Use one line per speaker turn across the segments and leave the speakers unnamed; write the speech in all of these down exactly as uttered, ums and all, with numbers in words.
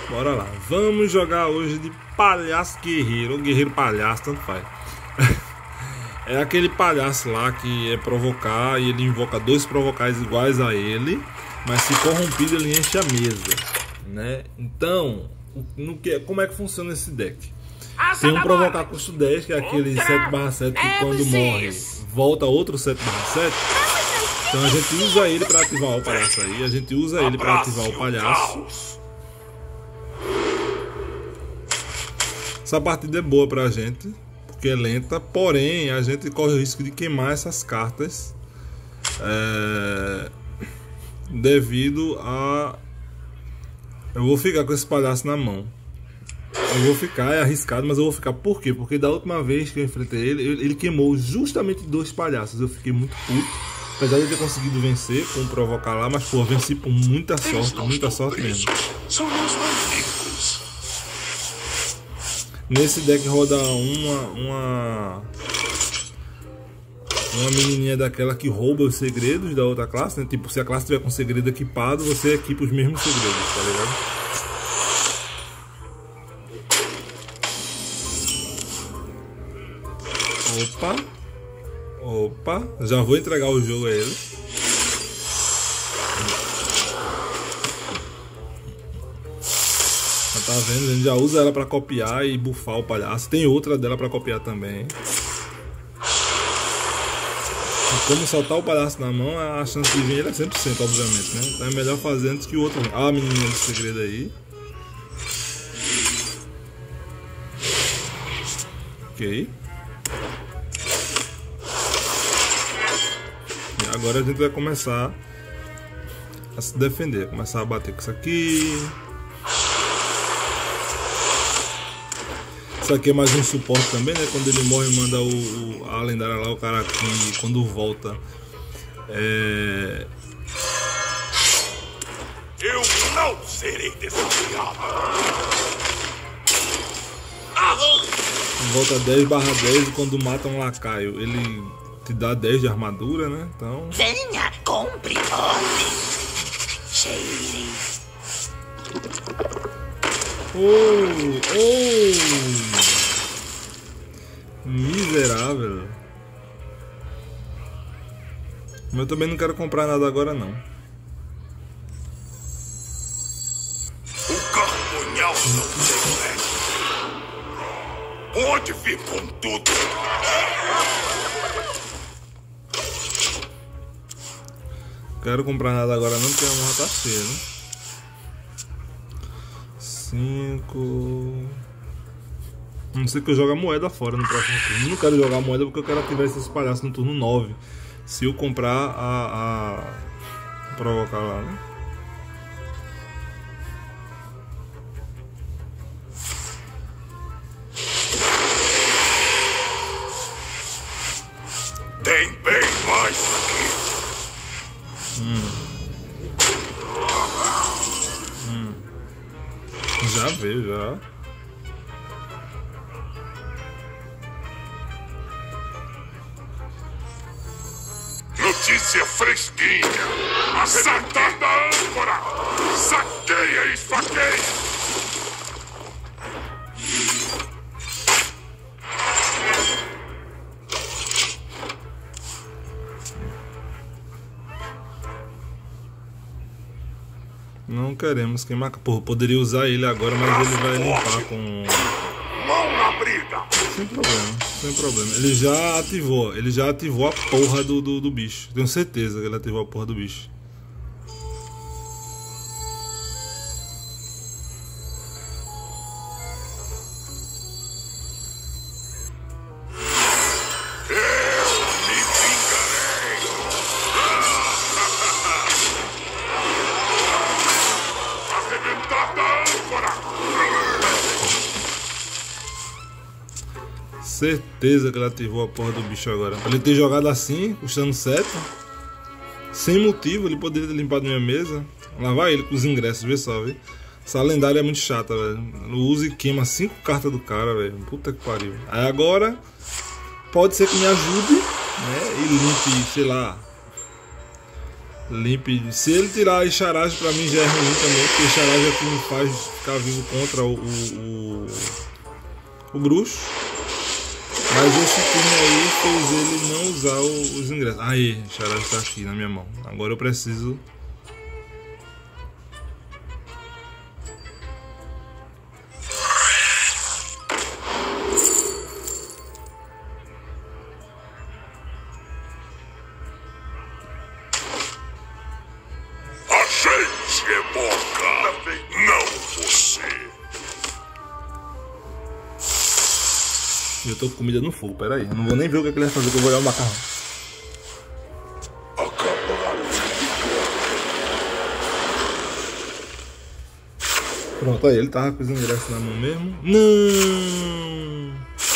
Bora lá. Vamos jogar hoje de palhaço guerreiro, ou guerreiro palhaço, tanto faz. É aquele palhaço lá que é provocar e ele invoca dois provocais iguais a ele, mas se corrompido ele enche a mesa, né? Então, no que, como é que funciona esse deck? Tem um provocar custo dez, que é aquele sete barra sete que quando morre volta outro sete barra sete. Então a gente usa ele para ativar o palhaço aí, a gente usa ele para ativar o palhaço. Essa partida é boa pra gente, porque é lenta, porém a gente corre o risco de queimar essas cartas é, devido a... Eu vou ficar com esse palhaço na mão. Eu vou ficar, é arriscado, mas eu vou ficar. Por quê? Porque da última vez que eu enfrentei ele, ele queimou justamente dois palhaços. Eu fiquei muito puto, apesar de eu ter conseguido vencer com o provocar lá, mas pô, venci por muita sorte, muita sorte mesmo. Nesse deck roda uma uma uma menininha daquela que rouba os segredos da outra classe, né? Tipo, se a classe tiver com segredo equipado, você equipa os mesmos segredos, tá ligado? Opa, opa, já vou entregar o jogo a ele. Tá vendo? A gente já usa ela pra copiar e bufar o palhaço. Tem outra dela pra copiar também. E como soltar o palhaço na mão, a chance de vir ele é cem por cento, obviamente, né? Então é melhor fazer antes que o outro. Ah, a menininha do segredo aí. Ok. E agora a gente vai começar a se defender. Começar a bater com isso aqui. Isso aqui é mais um suporte também, né? Quando ele morre, manda o, o, a lendária lá, o cara que quando volta. É...
Eu não serei desafiado.
Volta dez barra dez e quando mata um lacaio, ele te dá dez de armadura, né? Então.
Venha, compre, olhe, cheire.
Oh, oh. Miserável. Mas eu também não quero comprar nada agora não.
O carpunhal não tem medo. Pode vir com tudo.
Quero comprar nada agora não, porque a morra tá cheia, né? cinco. Não sei que eu jogo a moeda fora no próximo turno. Não quero jogar a moeda porque eu quero ativar esses palhaços no turno nove. Se eu comprar a, a provocar lá, né?
Tem bem mais aqui.
Hum. Hum. Já veio, já.
Notícia fresquinha. Acertar da âncora. Saqueia e esfaqueia.
Não queremos queimar. Porra, poderia usar ele agora, mas ele vai limpar com...
Mão na briga.
Sem problema, sem problema. Ele já ativou, ele já ativou a porra do, do, do bicho. Tenho certeza que ele ativou a porra do bicho. Certeza que ele ativou a porra do bicho agora. Pra ele ter jogado assim, custando sete, sem motivo, ele poderia ter limpado minha mesa. Lá vai ele com os ingressos, vê só, vê. Essa lendária é muito chata, velho. Usa e queima cinco cartas do cara, velho. Puta que pariu. Aí agora, pode ser que me ajude, né? E limpe, sei lá, Limpe. Se ele tirar a charage pra mim já é ruim também, porque charage é que me faz ficar vivo contra o, o, o, o bruxo. Mas esse turno aí fez ele não usar o, os ingressos. Aí, charage tá aqui na minha mão. Agora eu preciso... Eu tô com comida no fogo, pera aí. Eu não vou nem ver o que, é que ele vai fazer, que eu vou olhar o macarrão. Pronto, aí ele tava com os ingressos na mão mesmo. Não!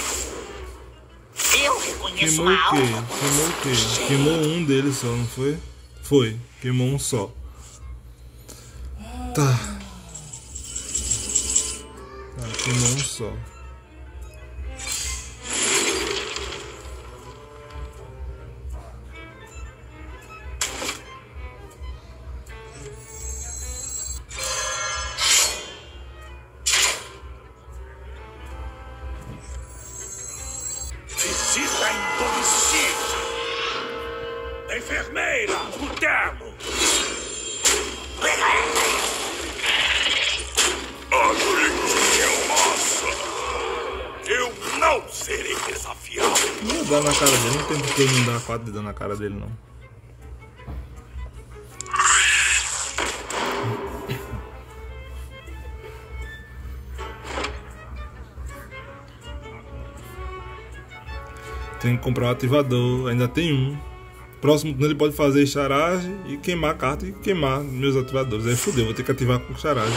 Eu reconheço
Queimou
uma
o quê?
alma.
Queimou o quê? Queimou um deles só, não foi? Foi, queimou um só. Tá. Tá, queimou um só.
Visita em domicílio. Enfermeira, o termo. A gente é massa. Eu não serei desafiado.
Não dá na cara dele, não tem por que não dar quatro de dano na cara dele não. Tem que comprar um ativador, ainda tem um. Próximo turno ele pode fazer charage e queimar a carta e queimar meus ativadores. Aí fodeu, vou ter que ativar com charage.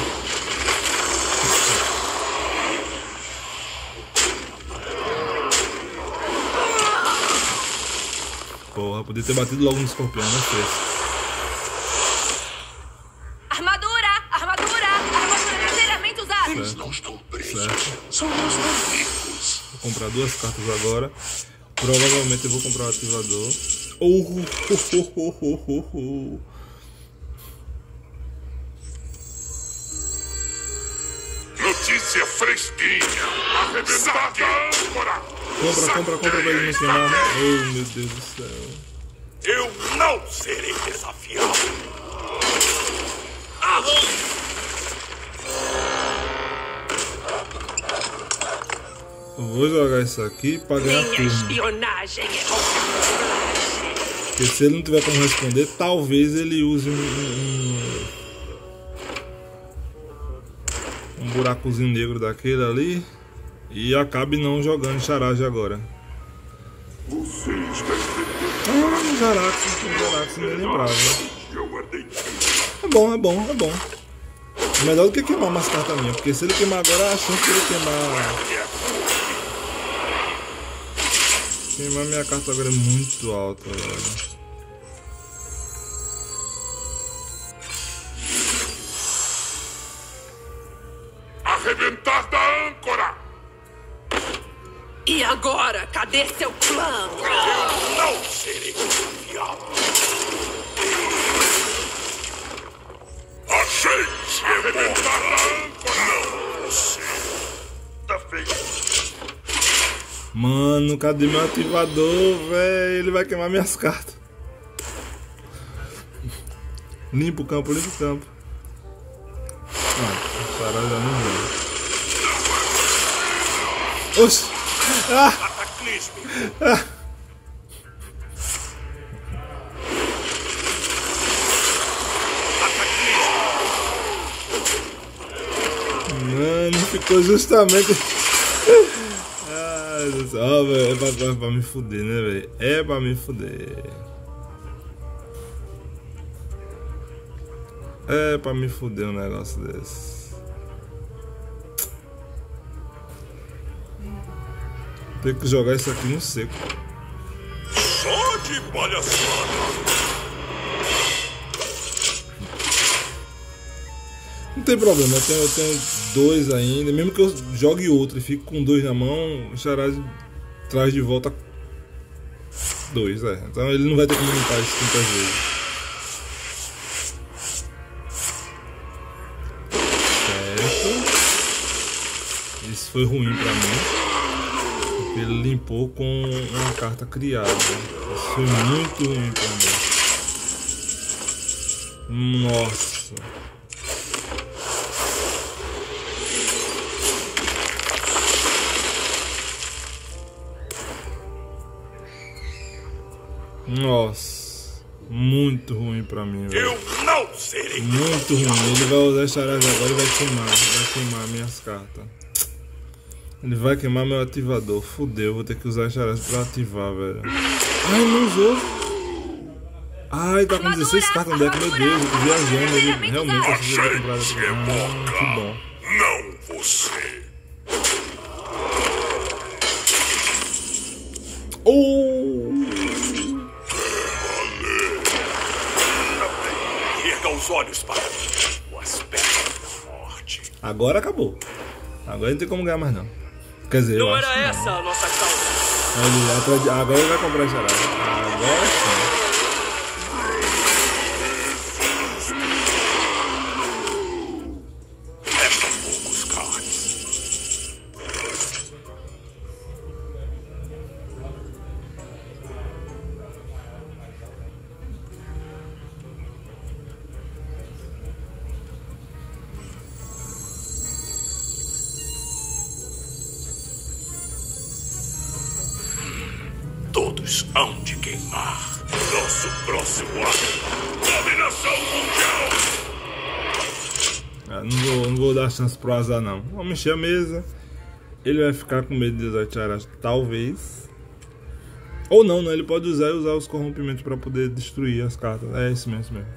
Porra, podia ter batido logo no escorpião, não fez.
Armadura! Armadura! Armadura ligeiramente usada!
Eles não estão presos.
Certo.
São meus amigos.
Vou comprar duas cartas agora. Provavelmente eu vou comprar um ativador. Oh, oh, oh, oh, oh, oh, oh.
Notícia fresquinha. Arrebentada âncora.
Compra, compra, compra pra ele não queimar. Oh, meu Deus do céu.
Eu não serei desafiado.
Eu vou jogar isso aqui pra ganhar
Minha
turno.
espionagem é
Porque se ele não tiver como responder, talvez ele use um, um, um buracozinho negro daquele ali e acabe não jogando charage agora.
Você está
Ah, um Jarax, um Jarax, nem lembrava.
Eu guardei.
É bom, é bom, é bom. Melhor do que queimar umas cartas minhas, porque se ele queimar agora, a chance de ele queimar... Queimar minha carta agora é muito alta, velho.
Arrebentar da âncora.
E agora, cadê seu plano?
Eu não serei desafiado. Achei-te. Arrebentar da âncora. Não, você. Tá feito.
Mano, cadê meu ativador, velho? Ele vai queimar minhas cartas. Limpa o campo, limpa o campo. Ah, o Sarah já não vai. Oxi! Ah!
Cataclismo.
Ah! Mano, ficou justamente... Ai, Deus do céu, oh, velho, é pra, pra, pra me fuder, né, velho? É pra me fuder. É pra me fuder um negócio desse. Tem que jogar isso aqui no seco.
Só de palhaçada.
Não tem problema, eu tenho, eu tenho dois ainda. Mesmo que eu jogue outro e fique com dois na mão, o Charade traz de volta dois, é. Então ele não vai ter como limpar isso tantas vezes. certo. Isso foi ruim pra mim. Porque ele limpou com uma carta criada. Isso foi muito ruim pra mim. Nossa. Nossa. Muito ruim pra mim, velho.
Eu não serei.
Muito ruim. Ele vai usar Charaz agora e vai queimar. Vai queimar minhas cartas. Ele vai queimar meu ativador. Fudeu, vou ter que usar Charaz pra ativar, velho. Ai, não usou. Ai, tá com dezesseis cartas no deck, meu Deus, eu tô viajando. Ele realmente conseguiu comprar essa carta. Ah, que bom.
Não você.
Oh!
Erga os olhos para mim. O aspecto da morte.
Agora acabou. Agora não tem como ganhar mais não. Quer dizer, eu
Não
acho
era
que não.
essa a nossa causa.
Ele- Agora ele vai comprar Charaz. Agora sim.
Restam poucos cards. Todos hão de queimar. Nosso próximo ato. Dominação mundial.
Ah, não, vou, não vou dar chance pro azar não. Vamos mexer a mesa. Ele vai ficar com medo de usar Charaz, talvez. Ou não, né? Ele pode usar e usar os corrompimentos pra poder destruir as cartas. É isso mesmo, mesmo.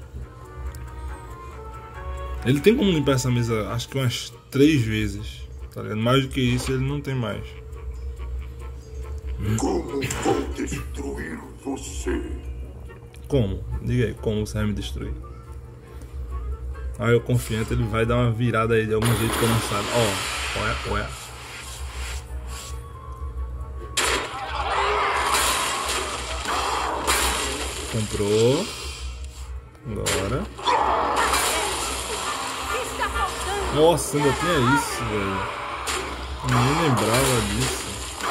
Ele tem como limpar essa mesa, acho que umas três vezes. Tá ligado? Mais do que isso, ele não tem mais.
Como vou destruir você?
Como? Diga aí, como você vai me destruir? Aí eu confiante, ele vai dar uma virada aí de algum jeito que eu não sabe. Ó, olha, olha. Comprou. Agora. Nossa, ainda tinha isso, velho. Eu nem lembrava disso.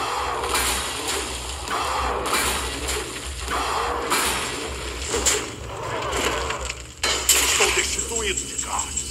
Estou destituído de cards.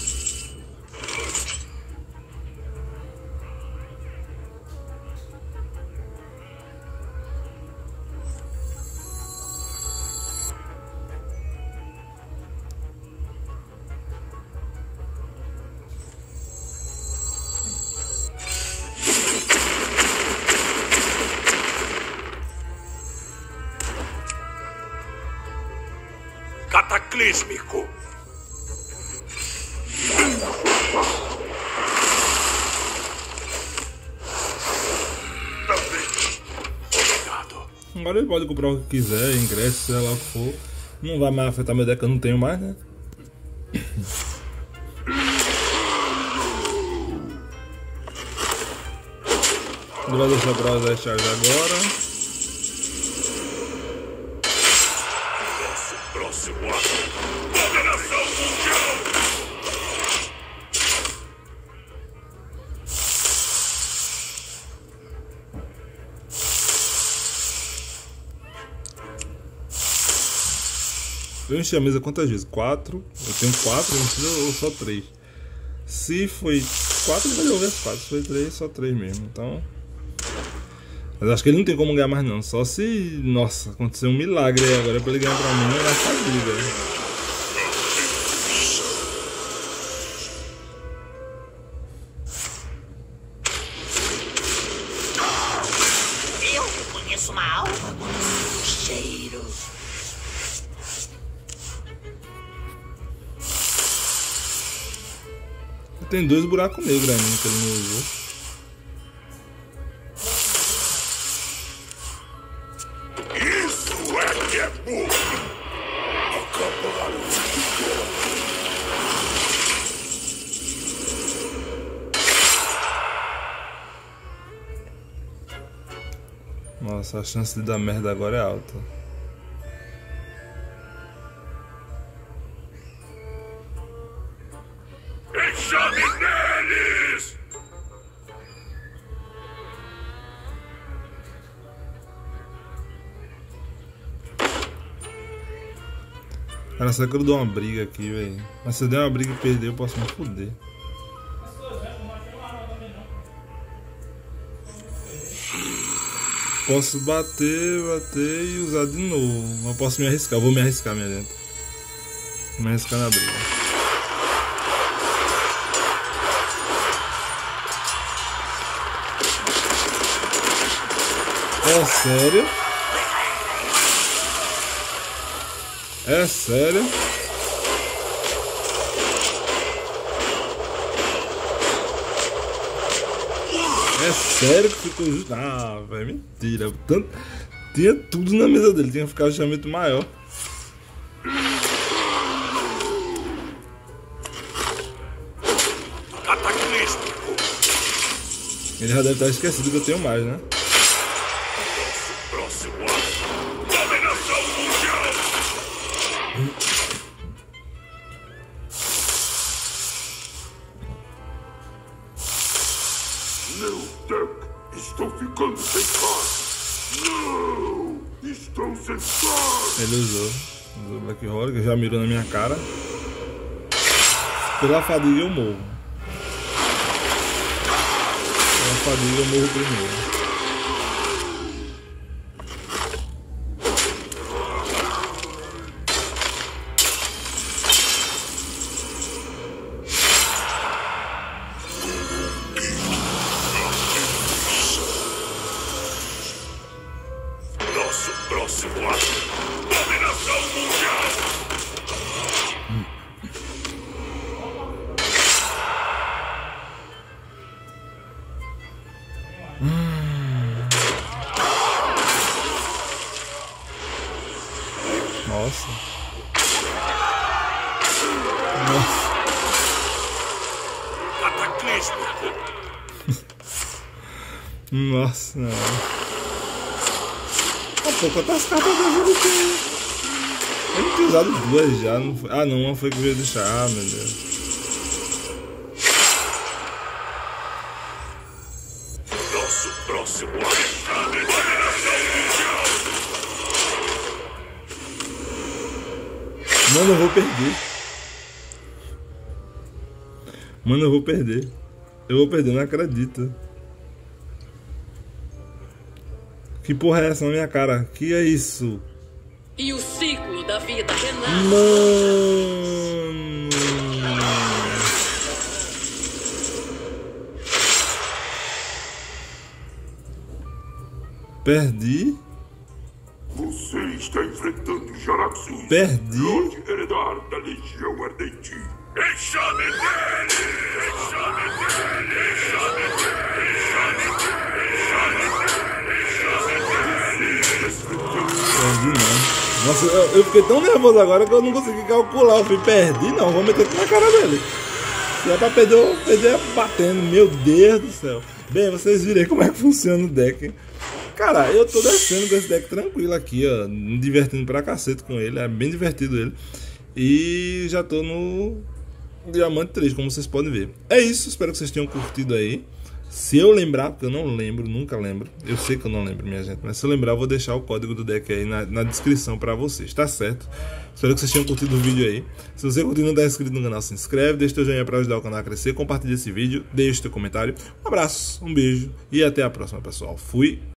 Cataclísmico. Obrigado.
Agora ele pode comprar o que quiser, ingresso, sei lá o que for. Não vai mais afetar meu deck, eu não tenho mais, né? Ele vai deixar pra usar Charaz agora.
Nosso próximo ato. Dominação mundial.
Eu enchi a mesa quantas vezes? Quatro. Eu tenho quatro, eu enchi ou só três? Se foi quatro, ele vai devolver as quatro. Se foi três, só três mesmo. Então. Mas acho que ele não tem como ganhar mais não. Só se. Nossa, aconteceu um milagre aí agora pra ele ganhar pra mim. Não era fácil,
Eu reconheço uma alma quando sinto o cheiro.
Tem dois buracos negros ainda que ele não usou.
Isso é que é burro. Acabaram.
Nossa, a chance de dar merda agora é alta.
Em Enxame neles!
Cara, será que eu dou uma briga aqui, velho? Mas se eu der uma briga e perder, eu posso me foder. Posso bater, bater e usar de novo. Mas posso me arriscar. Eu vou me arriscar, minha gente. Vou me arriscar na briga. É sério? É sério? É sério que ficou justo? Ah, velho, mentira. Tanto... Tinha tudo na mesa dele, tinha que ficar o chamamento maior.
Ataque nisto!
Ele já deve estar esquecido que eu tenho mais, né?
Próximo ato! Dominação mundial! Meu deck! Estou ficando sem carne! Não! Estou sem carne!
Ele usou. Usou Black Hole, que já mirou na minha cara. Pela fadiga eu morro. Pela fadiga eu morro primeiro.
Nosso próximo ato! Dominação mundial!
Nossa. Nossa.
Cataclismo!
Nossa. Ah, pô, quantas cartas ele tem? Ele tinha usado duas já. Não foi... Ah, não, uma foi que veio deixar. Ah, meu Deus.
Nosso próximo ato! Dominação mundial!
Mano, eu vou perder. Mano, eu vou perder. Eu vou perder, não acredito. Que porra é essa na minha cara? Que é isso?
E o ciclo da vida renasce.
Mano. Perdi.
Você está enfrentando Jaraxxus.
Perdi.
Lorde Heredar da Legião Ardente. Enxame dele! Enxame dele! Enxame dele!
Perdi não. Nossa, eu, eu fiquei tão nervoso agora que eu não consegui calcular. Eu fui, perdi não, vou meter tudo na cara dele. Se é pra perder, eu perder batendo. Meu Deus do céu. Bem, vocês viram aí como é que funciona o deck. Cara, eu tô descendo com esse deck tranquilo aqui, ó. Me divertindo pra cacete com ele. É bem divertido ele. E já tô no Diamante três, como vocês podem ver. É isso, espero que vocês tenham curtido aí. Se eu lembrar, porque eu não lembro, nunca lembro. Eu sei que eu não lembro, minha gente. Mas se eu lembrar, eu vou deixar o código do deck aí na, na descrição pra vocês, tá certo? Espero que vocês tenham curtido o vídeo aí. Se você curtiu e não tá inscrito no canal, se inscreve, deixa teu joinha pra ajudar o canal a crescer. Compartilha esse vídeo, deixa teu comentário. Um abraço, um beijo e até a próxima, pessoal. Fui!